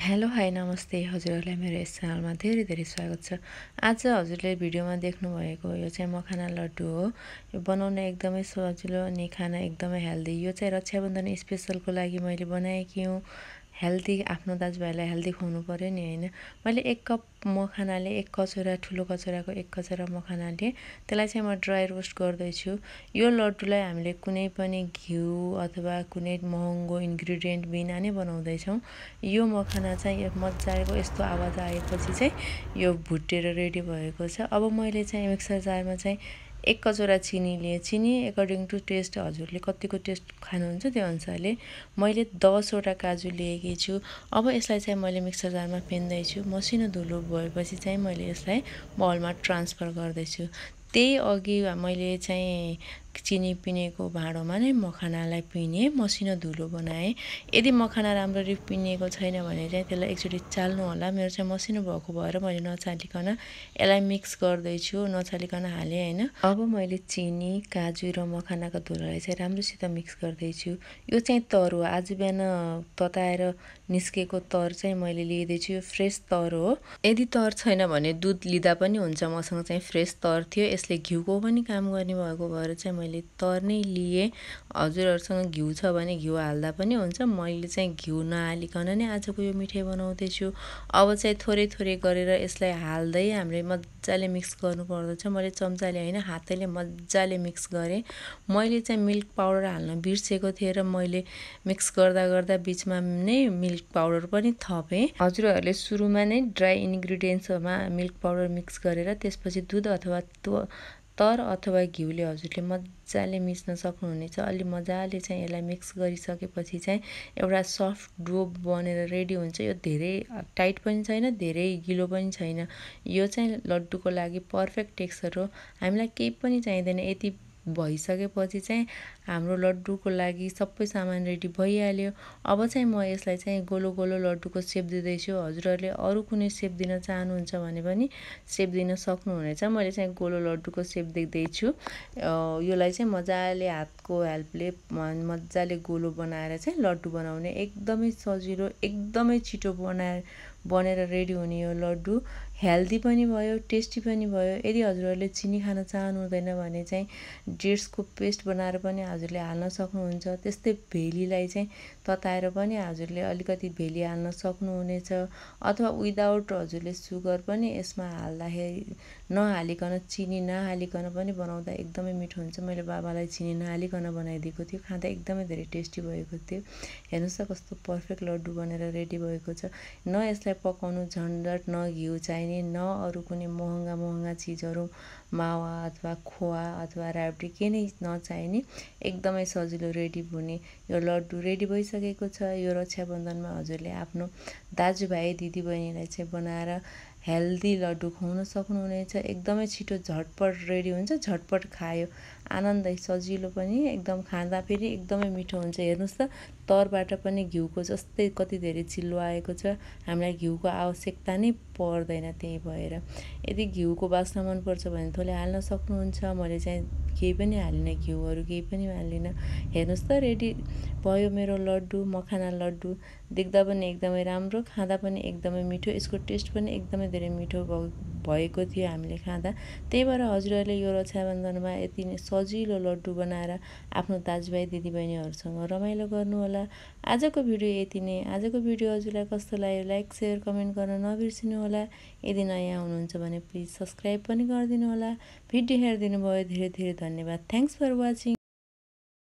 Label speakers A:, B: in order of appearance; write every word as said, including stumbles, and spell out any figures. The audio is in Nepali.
A: हेलो हाई नमस्ते हजुरहरुलाई मेरो यस च्यानलमा धेरै धेरै स्वागत छ। आज हजुरले भिडियोमा देख्नु भएको यो चाहिँ मखाना लड्डु हो। यो बनाउन एकदमै सजिलो अनि खाना एकदमै हेल्दी। यो चाहिँ रक्षाबन्धन स्पेशलको लागि मैले बनाएकी हुँ। हेल्दी आफ्नो दाजुभाइलाई हेल्दी खुवाउनु पर्यो नि हैन। मैले एक कप मखानाले एक कचौरा ठुलो कचौराको एक कचौरा मखानाले त्यसलाई चाहिँ म ड्राई रोस्ट गर्दै छु। यो लड्डुलाई हामीले कुनै पनि घिउ अथवा कुनै महँगो इन्ग्रेडिएन्ट बिना नै बनाउँदै छौं। यो मखाना चाहिँ मज्जाको यस्तो आवाज आएपछि चाहिँ यो भुटेर रेडी भएको छ। अब मैले चाहिँ मिक्सर जारमा चाहिँ एक कचौरा चिनी लिए। चिनी अकर्डिङ टु टेस्ट हजुरले कतिको टेस्ट खानुहुन्छ त्यो अनुसारले मैले दस वटा काजु लिएकी छु। अब यसलाई चाहिँ मैले मिक्सर जारमा पेन्दै छु। मसिनो धुलो भएपछि चाहिँ मैले यसलाई बाउलमा ट्रान्सफर गर्दै छु। त्यही अघि मैले चाहिँ चिनी पिनेको भाँडोमा नै मखानालाई पिने मसिनो धुलो बनाए। यदि मखाना राम्ररी पिनेको छैन भने चाहिँ त्यसलाई एकचोटी चाल्नु होला। मेरो चाहिँ मसिनो भएको भएर मैले नचालिकन यसलाई मिक्स गर्दै छु, नचालिकन हाले हैन। अब मैले चिनी, काजु र मखानाको धुलोलाई चाहिँ राम्रोसित मिक्स गर्दै छु। यो चाहिँ तर हो। आज बिहान तताएर निस्केको तर चाहिँ मैले लिएदै छु। यो फ्रेश तर हो। यदि तर छैन भने दूध लिदा पनि हुन्छ। मसँग चाहिँ फ्रेश तर थियो। यसले घिउको पनि काम गर्ने भएको भएर चाहिँ मैले तर नै लिए। हजुरहरुसँग घिउ छ भने घिउ हाल्दा पनि हुन्छ। मैले चाहिँ घिउ नहालिकन नै आजको यो मिठाई बनाउँदै छु। अब चाहिँ थोरै थोरै गरेर यसलाई हाल्दै हामीले मज्जाले मिक्स गर्नु पर्दछ। मैले चम्चाले हैन हातैले मज्जाले मिक्स गरे। मैले चाहिँ मिल्क पाउडर हाल्न बिर्सेको थिएँ र मैले मिक्स गर्दा गर्दा बीचमा नै मिल्क पाउडर पनि थपे। हजुरहरुले सुरुमा नै ड्राई इन्ग्रेडिएन्ट्समा मिल्क पाउडर मिक्स गरेर त्यसपछि दूध अथवा तर अथवा घिउले हजुरले मज्जाले मिस्न सक्नुहुनेछ। अलि मजाले चाहिँ यसलाई मिक्स गरिसकेपछि चाहिँ एउटा सफ्ट डो बनेर रेडी हुन्छ। यो धेरै टाइट पनि छैन, धेरै गिलो पनि छैन। यो चाहिँ लड्डुको लागि पर्फेक्ट टेक्सचर हो। हामीलाई केही पनि चाहिदैन। यति भइसकेपछि चाहिँ हाम्रो लड्डुको लागि सबै सामान रेडी भइहाल्यो। अब चाहिँ म यसलाई चाहिँ गोलो गोलो लड्डुको शेप दिँदै छु। हजुरहरुले अरु कुनै शेप दिन चाहनुहुन्छ भने पनि शेप दिन सक्नुहुनेछ। मैले चाहिँ गोलो लड्डुको शेप दिँदै छु। योलाई चाहिँ मजाले हातको हेल्पले मजाले गोलो बनाएर चाहिँ लड्डु बनाउने एकदमै सजिलो, एकदमै छिटो बनाएर बनेर रेडी हुने यो लड्डु हेल्दी पनि भयो, टेस्टी पनि भयो। यदि हजुरहरुले चिनी खान चाहनु हुँदैन भने चाहिँ डेट्सको पेस्ट बनाएर पनि हजुरले हाल्न सक्नुहुन्छ। त्यस्तै भेलीलाई चाहिँ तताएर पनि हजुरले अलिकति भेली हाल्न सक्नुहुनेछ। अथवा विदाउट हजुरले सुगर पनि यसमा हाल्दाखेरि नहालिकन चिनी नहालिकन पनि बनाउँदा एकदमै मिठो हुन्छ। मैले बाबालाई चिनी नहालिकन बनाइदिएको थियो। खाँदा एकदमै धेरै टेस्टी भएको थियो। हेर्नुस् त कस्तो पर्फेक्ट लड्डु बनेर रेडी भएको छ। न यसलाई पकाउनु झन्झट, न घिउ चाहिने, न अरु कुनै महँगा महँगा चीजहरु मावा अथवा खोवा अथवा राब्डी के नै नचाहिने एकदमै सजिलो रेडी हुने यो लड्डु रेडी भइसकेको छ। यो रक्षाबन्धनमा हजुरले आफ्नो दाजुभाइ दिदीबहिनीलाई चाहिँ बनाएर हेल्दी लड्डु खुवाउन सक्नुहुनेछ। एकदमै छिटो झटपट रेडी हुन्छ। झटपट खायो आनन्दै सजिलो पनि एकदम खाँदा फेरि एकदमै मिठो हुन्छ। हेर्नुस् त तरबाट पनि घिउको जस्तै कति धेरै चिल्लो आएको छ। हामीलाई घिउको आवश्यकता नै पर्दैन। त्यही भएर यदि घिउको बास्ना मन पर्छ भने थोरै हाल्न सक्नुहुन्छ। मैले चाहिँ केही पनि हालिन, घिउहरु केही पनि हालिन। हेर्नुस् त रेडी भयो मेरो लड्डु, मखाना लड्डु। देख्दा पनि एकदमै राम्रो, खाँदा पनि एकदमै मिठो। यसको टेस्ट पनि एकदमै धेरै मिठो भएको थियो हामीले खाँदा। त्यही भएर हजुरहरुले यो रक्षाबन्धनमा यति नै सजिलो लड्डु बनाएर आफ्नो दाजुभाइ दिदीबहिनीहरुसँग रमाइलो गर्नु होला। आजको भिडियो यति नै। आजको भिडियो हजुरलाई कस्तो लाग्यो लाइक शेयर कमेन्ट गर्न नबिर्सिनु होला। यदि नयाँ हुनुहुन्छ भने प्लिज सब्स्क्राइब पनि गरिदिनु होला। भिडियो हेरिदिनु भयो धेरै धेरै धन्यवाद। Thanks for watching.